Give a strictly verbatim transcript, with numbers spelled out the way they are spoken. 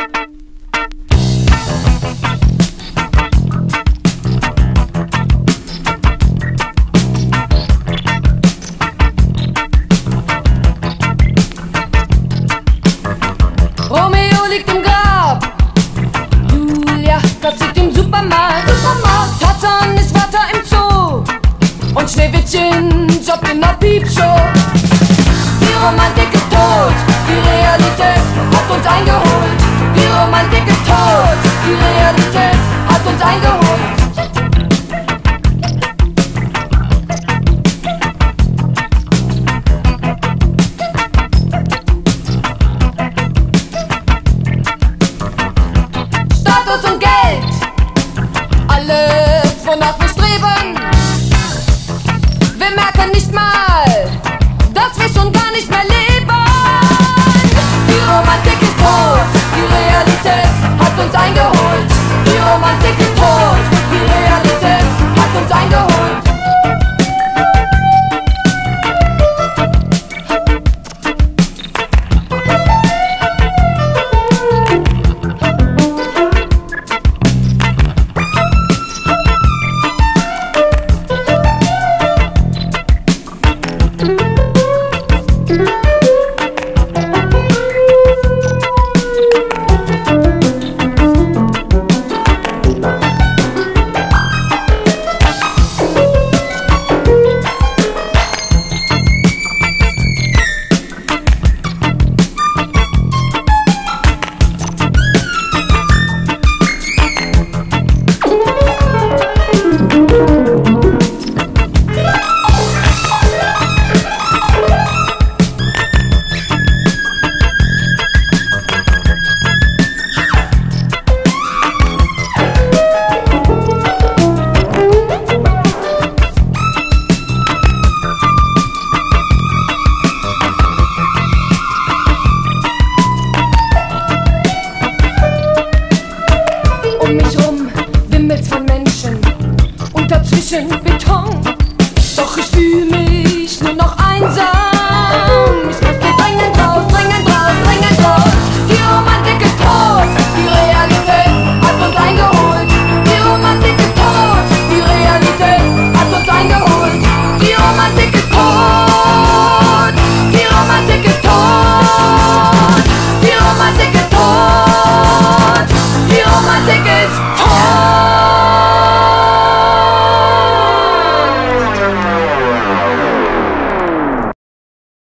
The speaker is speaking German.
Romeo liegt im Grab, Julia kassiert im Supermarkt. Supermarkt. Tarzan ist Wärter im Zoo und Schneewittchen jobbt in der Piepshow. Die Romantik ist tot, die Realität hat uns eingeholt. Die Romantik ist tot, die Realität hat uns eingeholt. Status und Geld, alles wonach wir streben. Wir merken nicht mal, dass wir schon gar nicht mehr leben. Die Romantik ist tot, die Realität hat uns eingeholt. Die Romantik ist tot, die Realität hat uns eingeholt. Um mich rum wimmelt's von Menschen und dazwischen